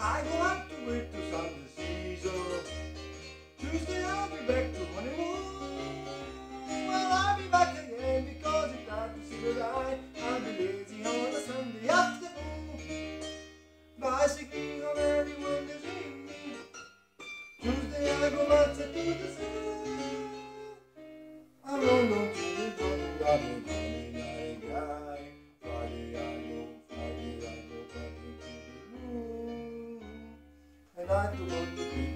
I go out to work to Sunday season. Tuesday I'll be back to honeymoon. Well, I'll be back again because it's time to say goodbye. I'll be lazy on a Sunday afternoon. Bicycling on any Monday's evening. Tuesday I go back to the sun. I'm on to the bottom garden, Monday night guy. Friday I go, Friday to the room. And I don't want to be